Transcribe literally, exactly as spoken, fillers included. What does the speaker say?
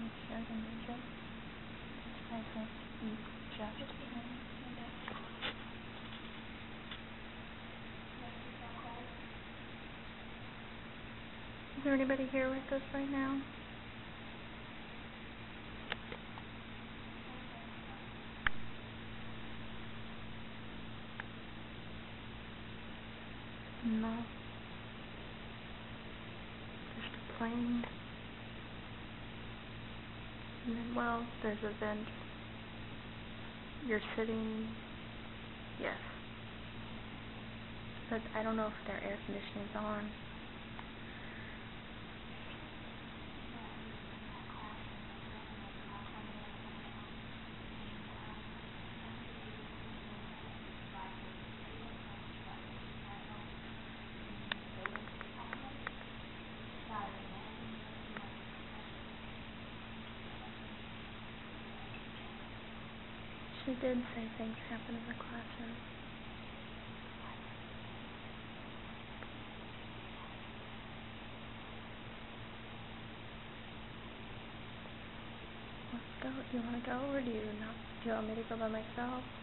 downstairs and reach it. I think you just can. Is there anybody here with us right now? No. Just a plane. And then, well, there's a vent. You're sitting, yes. But I don't know if their air conditioning's on. She did say things happen in the classroom. Let's go. You want to go, or do you not? Do you want me to go by myself?